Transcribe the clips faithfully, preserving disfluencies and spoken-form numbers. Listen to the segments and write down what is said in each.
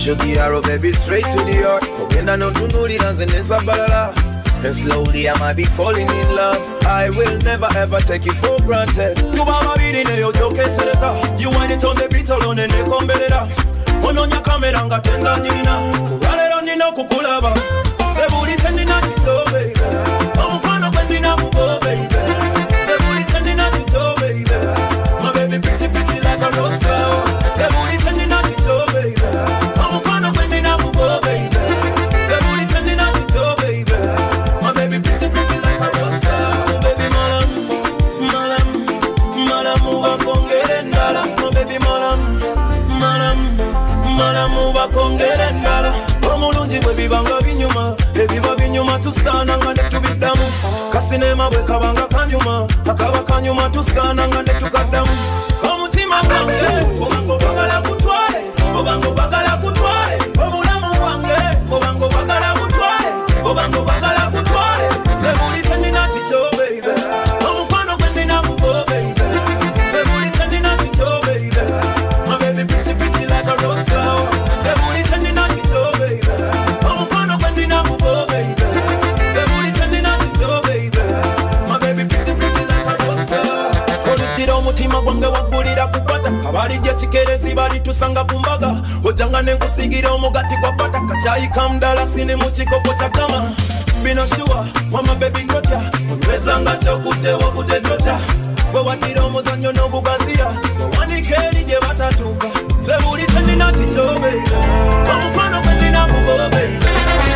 should the arrow, baby, straight to the heart. When I know to know the dance and it's a balala. And slowly I might be falling in love. I will never ever take you for granted. You mama reading your joke, you want it on the beat alone and they come better. One on your camera and got Tanzania. Rally on the no kukulaba. Say booty tending at it, oh baby. I'm gonna go in up, oh baby. Say booty tending at it, oh baby. My baby pretty pretty like a rose flower. Say booty tending at it, oh baby. I'm gonna go in up, oh baby. Say booty tending at it, oh baby. My baby pretty pretty like a rose flower. Baby malam, malam, malam uva kongere ndala. My baby malam, malam, malam uva kongere ndala. Omulungi bwe bibanga binyuma, ebiba binyuma tusaana nga ne tubiddamu. Kasinema bwe kabanga kanyuma, akaba kanyuma tusaana nga ne tukaddamu. Omutima gwange obanga obagala kutwale, obanga obagala kutwale. Obulamu bwange obanga obagala kutwale, obanga obagala kutwale. Nze buli tenina kikyo baby, omukwano gwe nnina gwo baby. Nze buli tenina kikyo baby, my baby pretty pretty like a rose flower. Nze buli tenina kikyo baby, omukwano gwe nnina gwo baby. Nze buli tenina kikyo baby, my baby pretty pretty like a rose flower. Olutira omutima gwange waggulira ku bbata, abalijja kikerezi balitusanga ku mbaga. Ojjanga ne nkusigira omugati gwa bbata, kacaayi ka mdalasini mu kikopo kya gama. Bino shuwa wama baby gotya, onyweza nga kyokutte wakutte jota. Bwe waddira omuzannyo n'ogugaziya, owanika eri gye batatuuka. Nze buli tenina kikyo baby, omukwano gwe nnina gwo baby.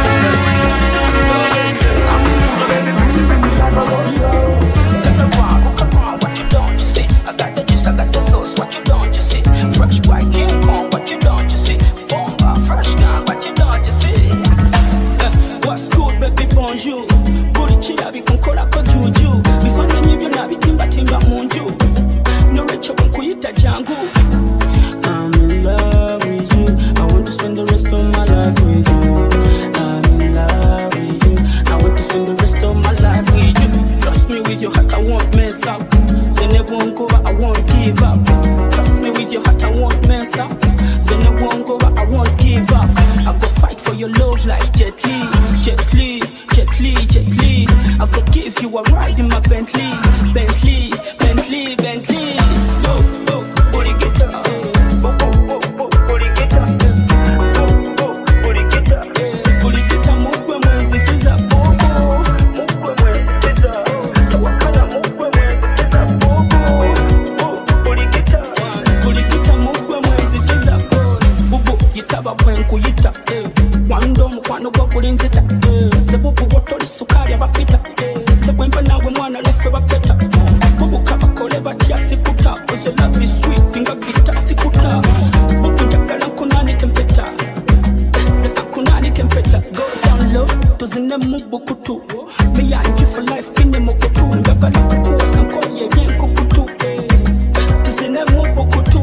I got the juice, I got the sauce, what you don't you see? Fresh white King Kong, what you don't you see? Bomba, fresh gun, what you don't you see? Uh, what's good, baby, bonjour. Buri chira bikunkola ko juju. Bifananyi byonna bitimba timba munju. No recho kunkuyita jangu. I'm in love with you. I want to spend the rest of my life with you. I'm in love with you. I want to spend the rest of my life with you. Trust me with your heart, I won't mess up. Then it won't go, I won't give up. Trust me with your heart, I won't mess up. Then it won't go, I won't give up. I go fight for your love like Jet Li, Jet Li, Jet Li, Jet Li. I go give you a ride in my Bentley, Bentley, Bentley, Bentley. Yo, yo, booty get up, oh, oh, oh, oh, booty get up, oh, oh, booty get up, booty get up. Move when when this is up, oh, oh, move when when this is up. Tawakala move when when this is up, oh, oh, oh, booty get up, booty get up. Move when when this is up, oh, bubu yitaba when kuyita, wando mukwano gwo kulinzita, zebubu wotoli sukali abapita, zebwemba nawe mwana lefe bapeta, bubu kabakole batya sikuta, uzo love is sweet nga gita sikuta, bubu njagala nkunani kempeta, zeka kunani kempeta. Go down low, tuzine mubukutu, me and you for life kine mukutu, njagala kukosa nkoye bien kukutu, tuzine mubukutu.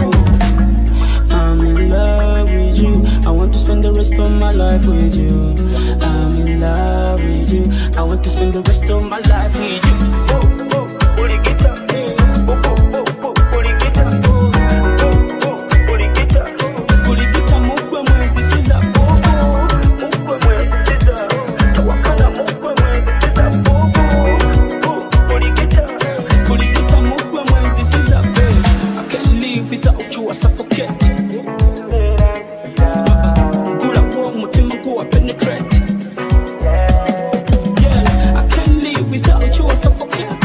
I'm in love with you. I want to spend the rest of my life with you. I'm in love with you. I want to spend the rest of my life with you. Oh, oh, booty get up. Oh, oh, oh, oh, booty get up. Oh, oh, oh, booty get up. Booty get up. Move when when this is up. Oh, oh, move when when this is up. Tawakala move when when this is up. Oh, oh, oh, booty get up. Booty get up. Move when when this is up. I can't live without you. I suffocate. Penetrate. Yeah, I can't live without you. I suffocate.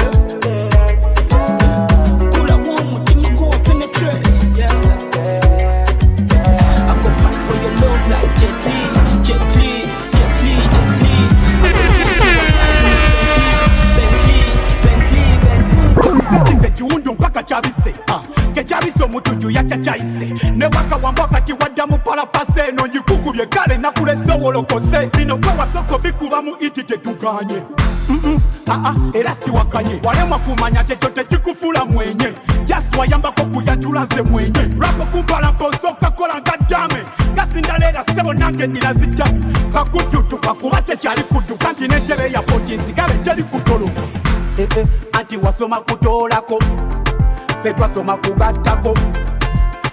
Cool, I want mutima go penetrate. Yeah, I go fight for your love like Jet Li, Jet Li, Jet Li, Jet Li. Bentley, Bentley, Bentley. Mpaka chabise, ah, ke chabise omutuju ya chachaise. Ne waka wambaka ti wadamu pala pase no njikuku bye kale na kule sowolo kose. Bino kwa wasoko bikuba mu itike tuganye. Mm mm, ah ah, era si wakanye. Walemwa kumanya techote chikufula mwenye. Just wayamba ko kuyajula ze mwenye. Rapo kumpala posoka kola ngadame. Gasindalera sebo nange nilazitami. Kakututu kakubate chali kuduka ntinetele ya potinsi kale jeli kutoloka. Eh eh, anti wasoma kutolako. Fetwa soma kugatako.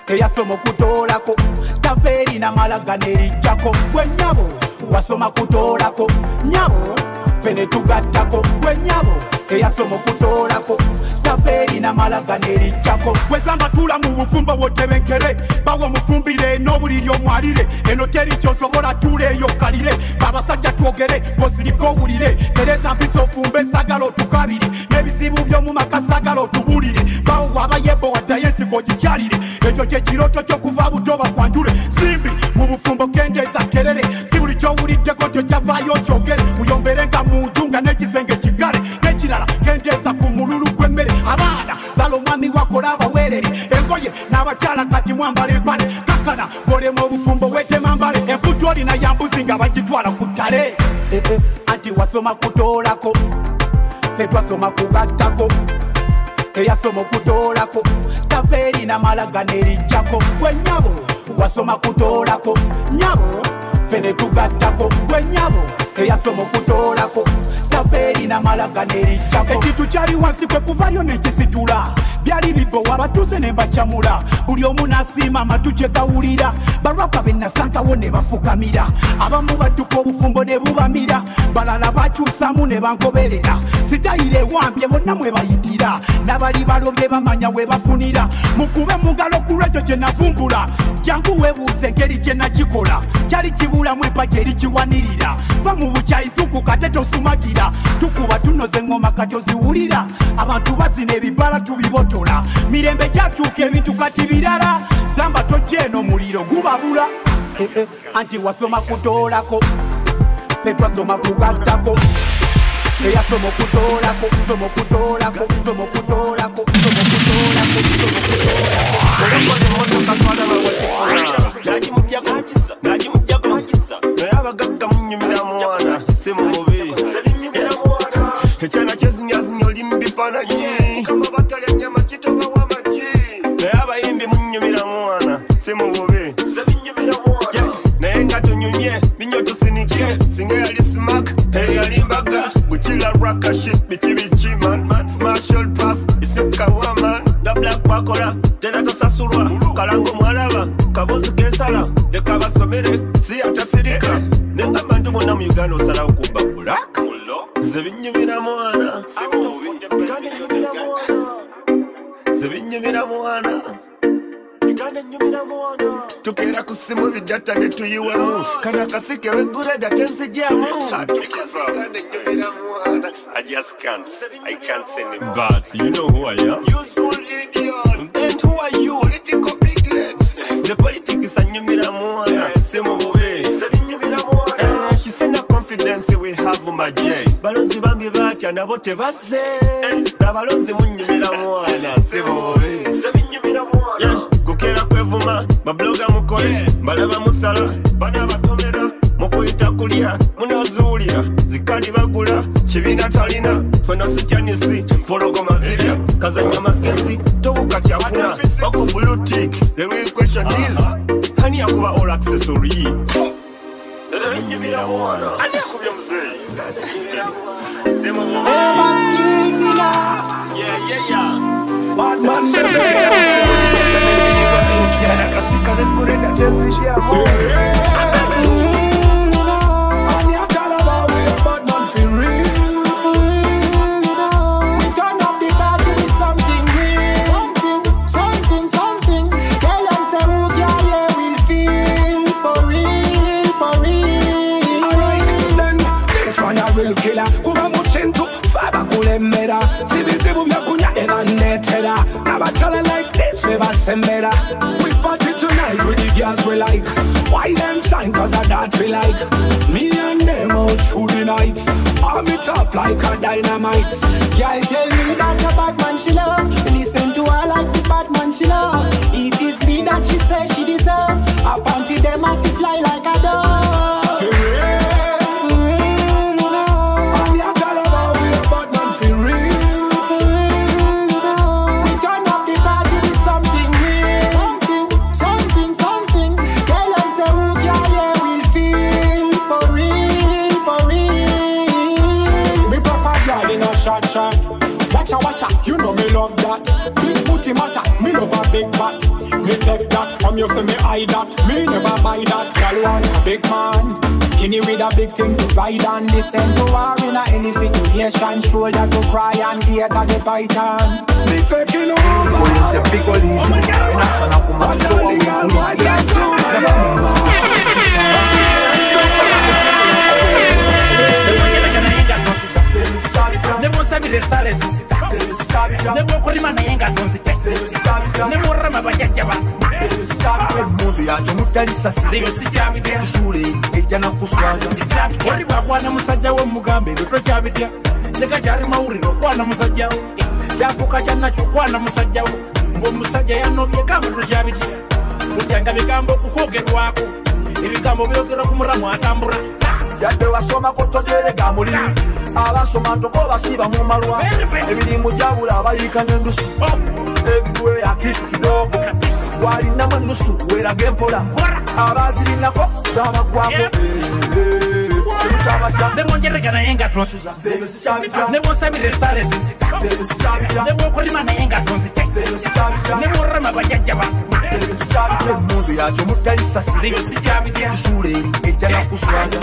eyasoma okutoolako tafeeri namalaga nerijjako gwe nnyabo wasoma kutoolako nnyabo fene tugattako gwe nnyabo eyasoma okutoolako tafeeri namalaga nerijjako wezamba tula mu bufumbo bwotebenkere bawo mufumbire n'obuliri omwalire eno teri kyosobola tula eyo kalire abasajja twogere bosiriko owulire tereza mpisa ofumbe sagala otukabire n'ebizibu by'omu maka sagala otubulire bawo wabayebo waddayo ensiko gikyalire ekyo kye kiroto ky'okuva butoba kwanjule simbi mu bufumbo kendeeza kerere si buli kyowuliddeko kyojjavaayo kyogere muyomberenga mu nju nga n'ekisenge kigale n'ekirala kendeeza ku mululu gw'emmere abaana zala omwami wakola abaweerere engoye n'abakyala kati mwambala empale kakana golema obufumbo wetema mbale emputu olina yambuzi nga bagitwala ku ttale anti wasoma kutoolako fe twasoma kugattako eyasoma okutoolako tafeeri namalaga nerijjako gwe nnyabo wasoma kutoolako nnyabo fene tugattako gwe nnyabo eyasoma okutoolako tafeeri namalaga nerijjako ekintu kyali wansi kwe kuvayo nekisitula byali bibowa batuuse ne mbacamula buli omu n'asiima amatu gye gawulira balwapa be nasangawo ne bafukamira abamu badduka obufumbo ne bubamira balala bakyusaamu ne bangoberera sitayire ewambye bonna mwe bayitira n'abali balobye bamanya we bafunira mukube mungalo ku lwekyo gye navumbula jangu weebuuze engeri gye nakikola kyali kibulamu empagi eri kiwanirira va mu bukyayisuku kate tosumagira tukuba tunoze engoma kati oziwulira abantu bazina ebibala tubibotola mirembe gyakyuka ebintu kati birala zamba tojja eno muliro gubabula anti wasoma kutoolako fe twasoma kugattako eyasoma okutoolako soma okutoolako soma okutoolako soma okutoolako nayabagagga munyumira mwana si mubi ekyana kyezinyazinya oli mubifaananyi kama batalya nyama kitoba wamagi naye abayimbi munyumira mwana si mububi naye nga tunyumye binyo tusinike singa yali smak eyali mbaga gukira rakashit biki biki man smashol pass isuka waman nga black bakola tena tosasulwa kalango mwalaba kabuzi kesala leka basomere si atasirika nenga bantu bonna mu Uganda osalawo kuba black nze binyumira mwana nze binyumira mwana tukera ku simu bidata ne tuyiwamu kana kasike weggura data ensijjamu I just can't I can't send him but you know who I am useful idiot and who are you political piglet the politics anyumira mwana simu bube sebinyumira mwana she send a confidence we have my J balozi bambi batya nabo tebaze nabalozi munyumira mwana simu bube sebinyumira mwana kukera kwevuma babloga mukole balaba musala bana batomera mukuyita kulya munazuulira zikali bagula kibiina talina fena sijjanisi mpologoma zirya kazanya magezi tobuka kyakuna baku blue tick the real question is hani yakuba all accessory zenyimira mwana ani yakubya muzeyi sema mwana yeah yeah yeah bad man Sembera. We party tonight with the girls we like. Why them shine cause of that we like. Me and them out through the night. Arm it up like a dynamite. Girl tell me that a bad man she love. Listen to her like the bad man she love. It is me that she says she deserve. I panty them off to fly like a dove. For real, for real, you know. I'm your girl about we a bad man for real. For real, you know. We turn up the party with something real. Something, something, something. Girl and say who can yeah will feel. For real, for real. Me prefer girl in a short short. Watcha watcha, you know me love that. Big booty matter, me love a big back. Me take that from you, say me hide that. Me never buy that. Girl want a big man, skinny with a big thing to ride and listen to her in a any situation. Shoulder to cry and ear to the python. Me taking over. Oye, ese pico liso. En la zona como si todo Nebo sabile sare zizita Nebo kurima na yenga donzite Nebo rama bajajja ba Mubi yaje mutalisa Ziyo sijabide Tusule ejja na kuswaza Wari bakwana musajja we mugambe Luto chabidya Lega jari mauriro kwana musajja we Jafuka chanacho kwana musajja we Mbo musajja ya nobye kama luto chabidya Ujanga bigambo kukogerwako Ibigambo byogera kumuramu atambura Yadde wasoma kotojere gamulimi abasoma ntoko basiba mu malwa ebirimu jabula abayika n'endusu ebiwe akitu kidogo walina mwenusu werage mpola abazirinako tabagwako Nebo njerega na yenga tronsuza Nebo sabile sare zizita Nebo kurima na yenga tronzite Nebo rama bajajja ba Mundu yaje mutalisa Ziyo sijabide Tusule ejja na kuswaza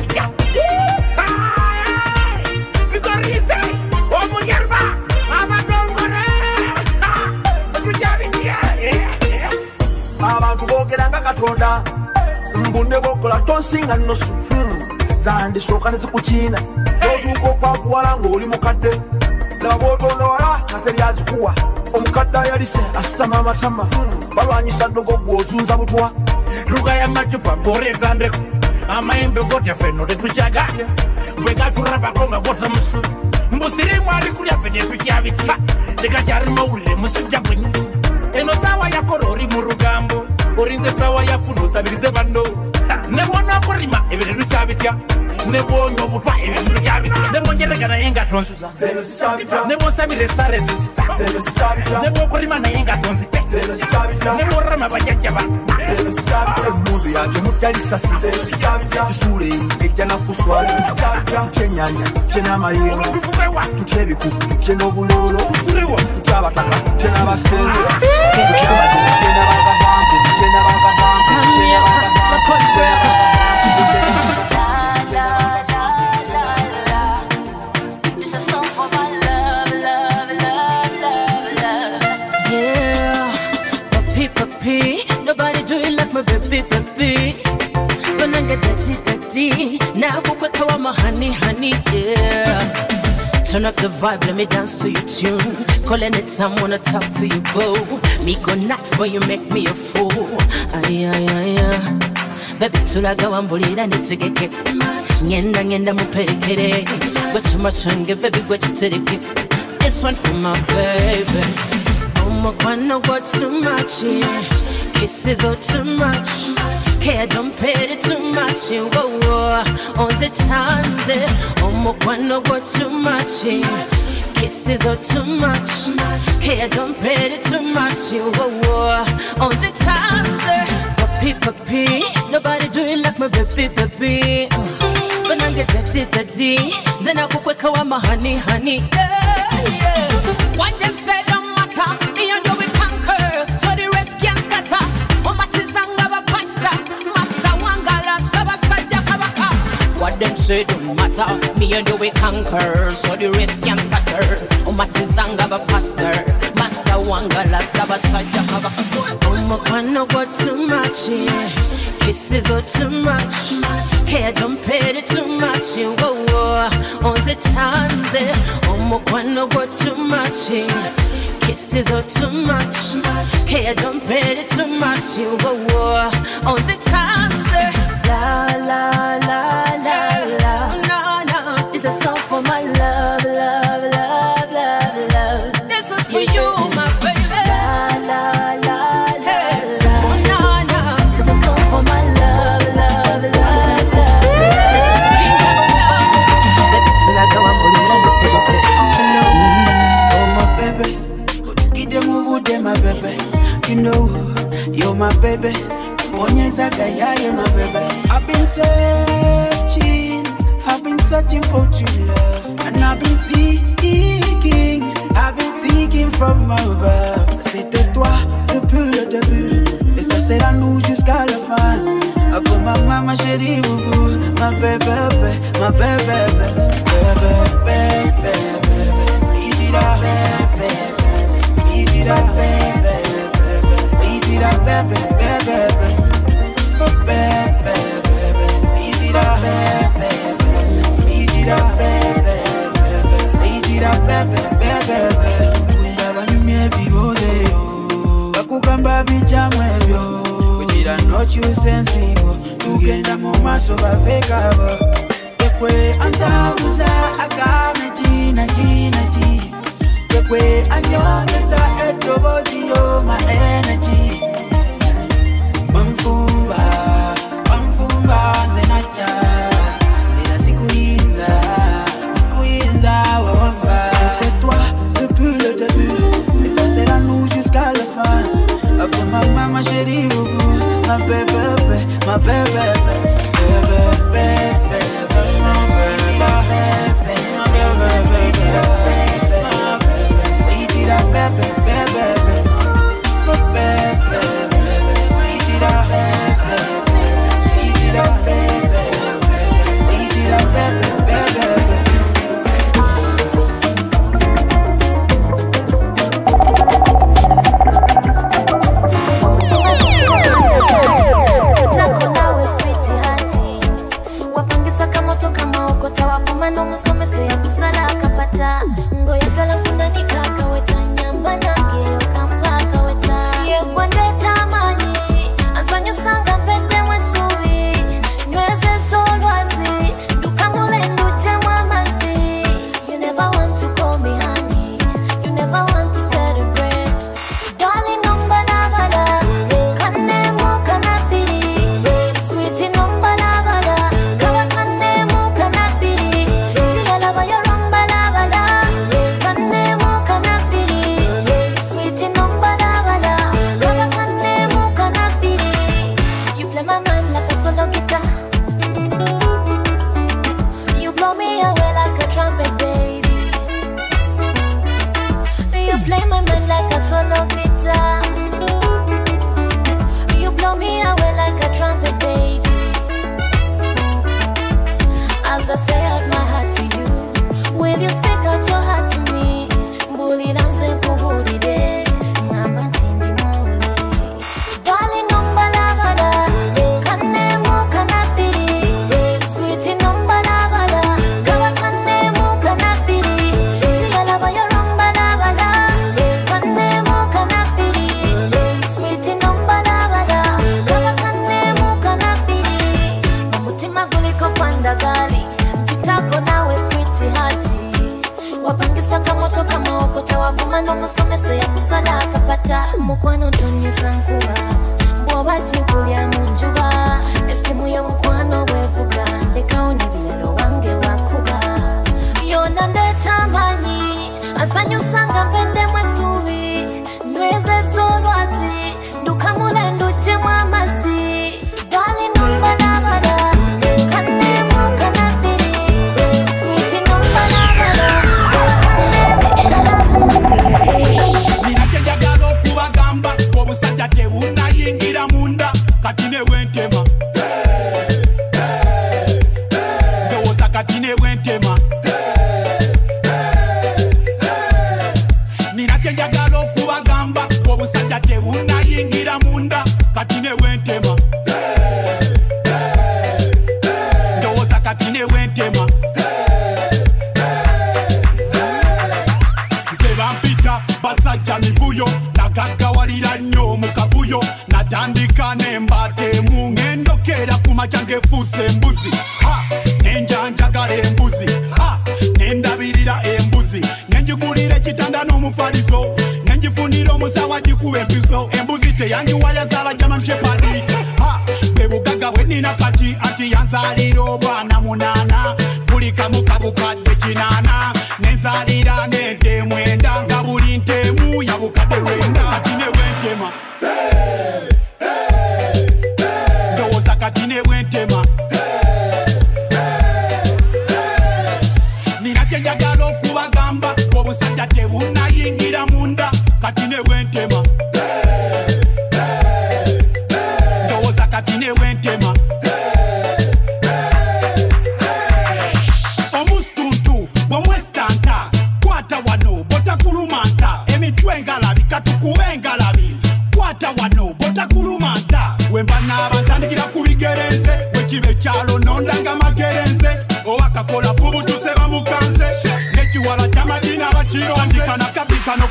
Bikorise Omuyerba Amadongore Okujabide Abantu bogeranga Katonda mbunde bokola tonsinga nosu zandi shoka nezikuchina toduko kwa kuwala ngoli mukadde labotondo wala kateri azikuwa omukadda yalise asitama amatama balwanyisa dogo gwozunza butwa Ruga ya machupa bore tandeko Amaimbe gote feno de tuchagate Wega turaba konga gota musu Mbusiri mwari kulia fede tuchabiti Deka jari maurire musu jabunyi Eno sawa ya korori murugambo Orinde sawa ya funo sabirize bando Nebona korima ebere tuchabitia Nebo nyobutwa ebere tuchabitia Nebo njerega na yenga tronsuza Nebo sabire sare zizita Nebo korima na yenga tronzite Nebo rama bajajja ba Mundu yaje mutalisa tusule ejja na kuswaza Chenyanya, chena mayengo Tutebiku, chena obulolo Tutabataka, chena basenze Tutabajina, chena bagavante Chena bagavante, chena bagavante Nobody do it like my baby, baby. When I get dirty, dirty, now go quick, I want my honey, honey, yeah. Turn up the vibe, let me dance to your tune. Calling it time, wanna talk to you, boo. Me go nuts, but you make me a fool. Ay, ay, ay, ay. Baby, tulaga wambulira nitegeke. Ngenda ngenda muperekere. Gwacha machange, baby, gwacha tereke. This one for my baby. Oh my God, no go too much, yeah. Kisses are too much. Care don't pay it too much. Yeah. Whoa, whoa. On the times, yeah. Oh my God, no go too much, yeah. Kisses are too much. Care don't pay it too much. Yeah. Whoa, whoa. On the times, yeah. Papi, papi. Nobody do it like my baby, baby. Uh. When I get dirty, dirty, then I go quick, I want my honey, honey. Yeah, yeah. What them say don't matter. Me and you we conquer, so the rest can't scatter. Umatizanga ba pasta, master wangala sabasajja kabaka. What them say don't matter. Me and you we conquer, so the rest can't scatter. Umatizanga ba pasta, master wangala sabasajja kabaka. Umakwana got too much, yeah. Kisses are too much. Care don't pay it too much, yeah. Whoa, whoa. On the times, yeah. Umakwana got too much, yeah. Kisses are too much. Care don't pay it too much, yeah. Whoa, whoa. On the times, yeah. La la la la la. No, no. It's a song for my love, love, love, love, love. This is for you, my baby. La la la. My baby, you know, you're my baby. My baby. I've been searching, I've been searching for true love, and I've been seeking, I've been seeking from my above. C'était toi depuis le début. sera nous jusqu'à la fin. Ako ma mama chérie boubou, ma bébé, ma bébé, bébé, bébé, easy da, bébé, easy da, bébé, easy da, bébé, bébé, bébé, easy da, bébé, easy da, bébé, easy da, bébé, bébé. Kulinda banyumye bibode yo, bakugamba bichamwebyo. Kugira no chusensigo, tugenda mu maso bavekabo. Ekwe antabuza akame jina jina ji. Ekwe anyongeza etobozi yo my energy. Bamfumba, bamfumba zenacha. Nina sikuinza, sikuinza wawamba. C'était toi depuis le début, et ça sera nous jusqu'à la fin. Après ma maman chérie, ma bébé, ma bébé, bébé, bébé, ma bébé, ma bébé, bébé,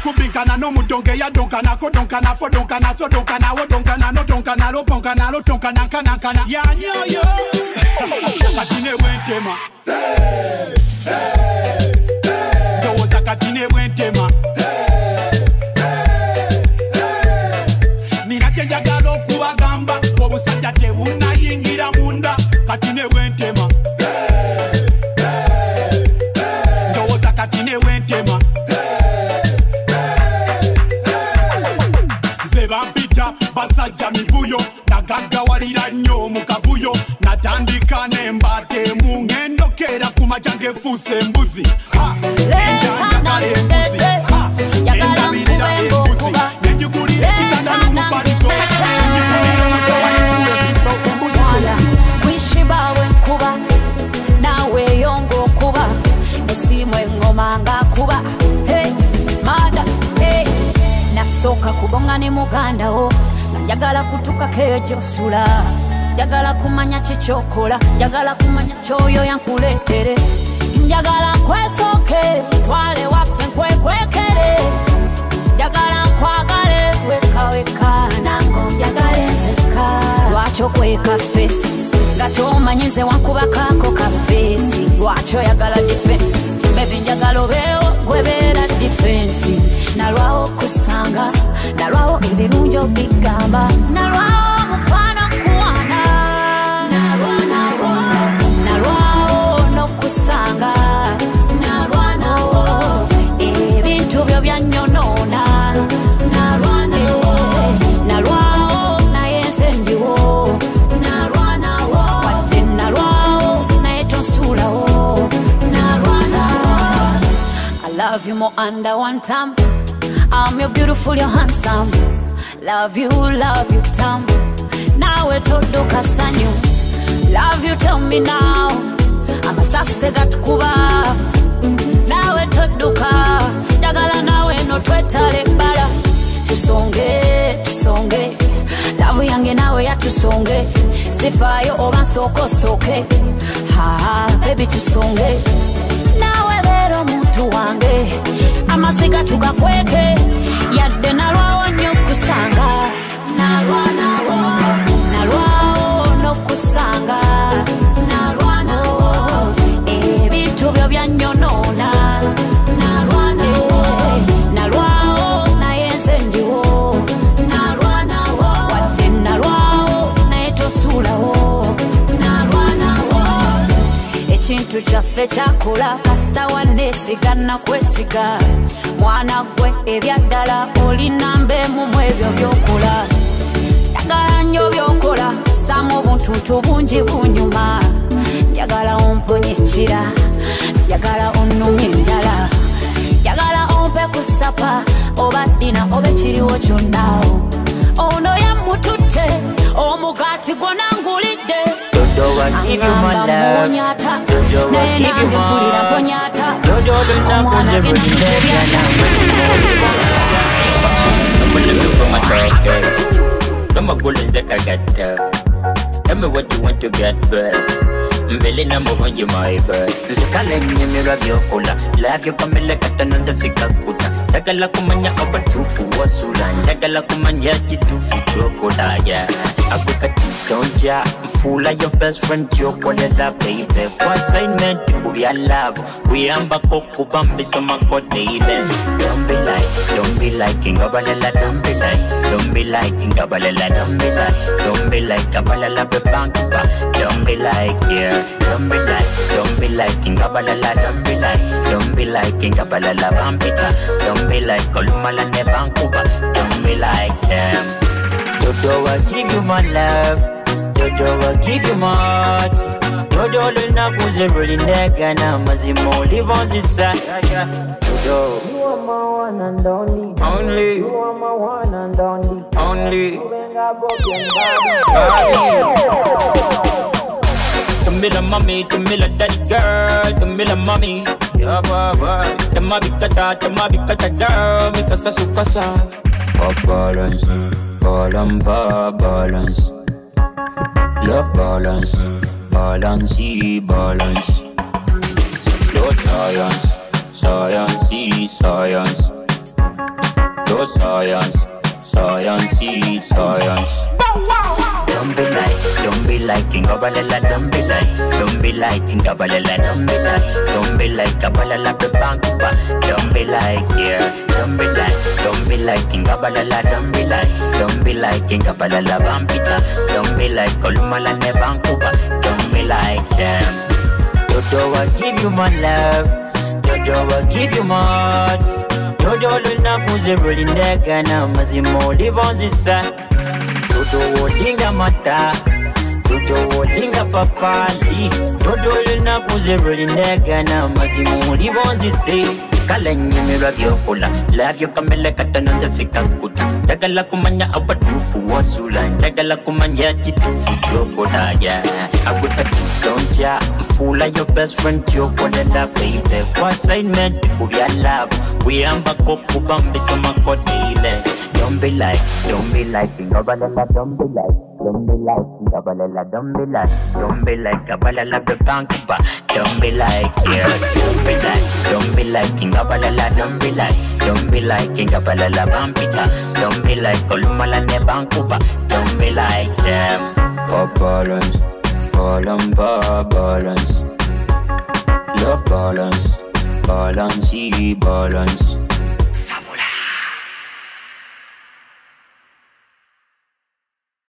kubinkana no mudonge ya donkana ko donkana fo donkana so donkana wo donkana no donkana lo ponkana lo tonkana kana kana ya nyoyo katine wentema doza katine wentema nina kenjagalo kubagamba obusajja tebunayingira munda katine wentema doza katine wentema zebampita basajja mivuyo nagaggawalira nnyo mu kavuyo natandika nembate mu ngendokera ku majange efuuse embuzi enjagala embuzi endabirira embuzi negigulira ekitanda n'omufaliso wishibawe nkuba nawe yongo okuba esimu engoma ngakuba hey, mada hey. Nasooka kubonga ne muganda wo njagala kutuka kejo sula njagala kumanya kichokola njagala kumanya choyo yankuletere njagala kwesoke twale waffe nkwekwekere njagala nkwagale weka weka nango njagala nzeka lwakyo kweka face nga tomanyize wankubakako ka face lwakyo yagala defense bebi njagala obeewo gwebeera defense nalwawo kusanga nalwawo ebirungi obigamba nalwawo mukwano kuwana nalwa nalwa nalwawo nokusanga nalwa nawo ebintu byo byannyonoona nalwa nawo nalwawo naye nze ndiwo nalwa nawo wadde nalwawo naye tonsuulawo nalwa nawo I love you more under one time I'm your beautiful, you're handsome. Love you, love you, Tom. Now we're told to Casanyo. Love you, tell me now. I'm a saste got kuba. Now we're told to Ka. Jagala now we no twetale bala. Tusonge, tusonge. Love yange now we ya tusonge. Sifa yo oban soko soke. Ha, baby tusonge. Nawe bero muntu wange amasiga tugakweke yadde nalwawo nnyo kusanga nalwa nawo nalwawo nokusanga nalwa nawo ebintu byo byannyonoona nalwa nawo nalwawo naye nze ndiwo nalwa nawo wadde nalwawo naye tosuulawo nalwa nawo ekintu kyaffe kyakola kasita wanneesigana kwesiga mwana gwe ebyaddala olinambe mu ebyo byokola njagala nnyo byokola tusaamu obuntuntu bungi bunyuma njagala omponye ekira njagala onnumye enjala njagala ompe kusapa oba ddina oba ekiriwo kyonnaawo ono yamututte omugaati gwona ngulidde Dodo, I give you my love. Dodo, I give you my Dodo, the numbers are really there. I'm gonna look for my target. I'm a bullet that I got. Tell me what you want to get, bird. Mbele na mwoje maiba Nzikale nye mirabyo kola Love you kamele kata nanda sikakuta Ndagala kumanya abatufu wasula Ndagala kumanya kitufu chokola yeah Abuka titonja Mfula your best friend chokolela baby Once I meant to be a love Kuyamba koku bambi soma kodeile Don't be like, don't be like Ingabalela don't be like Don't be like Ingabalela don't be like Don't be like Gabalela bebankuba Don't be like yeah Don't be like, don't be like Ingabalala, don't be like Don't be like Ingabalala Bampita Don't be like Kolumala Nebankuba Don't be like them Dodo, I give you my love Dodo, I give you my heart Dodo, luna kuze roli nega na mazimo Live on this side Dodo You are my one and only Only You are my one and only Only Tumila mommy, tumila daddy girl, tumila mommy. Yeah, baba. Tama bikata, tama bikata girl, mikasa sukasa. Off balance, balance, balance. Love balance, balance, balance. Love science, science, science. Oh science, science, science. Don't be like, don't be like King Kabalela, don't be like, don't be like King Kabalela, don't be like, don't be like Kabalela Bankuba, don't be like, yeah, don't be like, don't be like King Kabalela, don't be like, don't be like King Kabalela Bampita, don't be like Kolumala ne Bankuba, don't be like them. Dodo, I give you my love, Dodo, I give you my heart, Dodo, Luna, Puzi, rolling the Ghana, Mazimo, live on this side. Dodo linga mata, Dodo linga papali, Dodo luna kuze roli nega na mazimu libonzi se. Kala nyumi radio kola, love you kamele katananda sikakuta. Tagala kumanya abatufu wasula, tagala kumanya kitufu chokola ya. Abuta don't fool like your best friend chokola baby. What's I meant to be love? We amba kopu bambi somakodile. Don't be like, don't be like, Kabalela, don't be like, don't be like, Kabalela, don't be like, don't be like, Kabalela, the Bankuba, don't be like, yeah, don't be like, don't be like, Kabalela, don't be like, don't be like, Kabalela, Bampita, don't be like, Kolumala, ne Bankuba, don't be like them. Pop balance, balance, balance, love balance, balance, balance.